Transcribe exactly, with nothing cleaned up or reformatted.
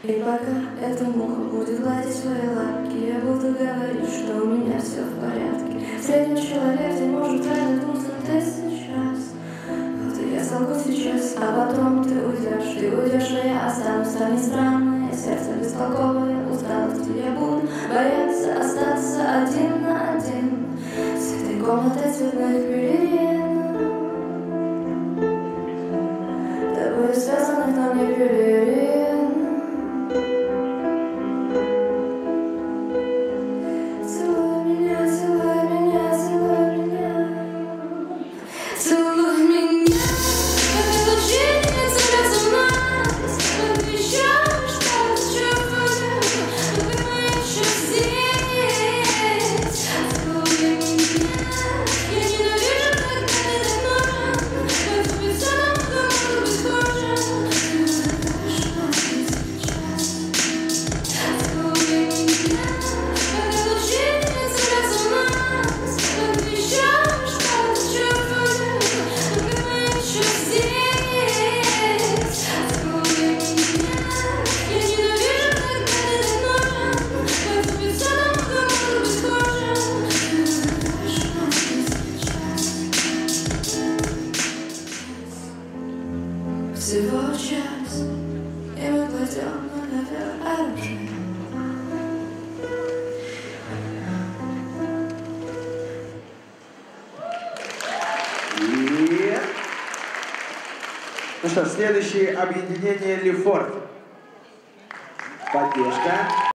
И пока эта муха будет гладить свои лапки, я буду говорить, что у меня все в порядке. Средний человек не может вернуться ты сейчас. Вот и я солгу сейчас, а потом ты уйдешь. Ты уйдешь, а я останусь. Станет странное сердце бестолковое усталости. Я буду бояться остаться один на один с этой комнатой цветных пелерин, тобой связанных на мне пелерин. Всего час, и мы кладем на ковер оружие. И... Ну что, следующее объединение Лефорт. Поддержка.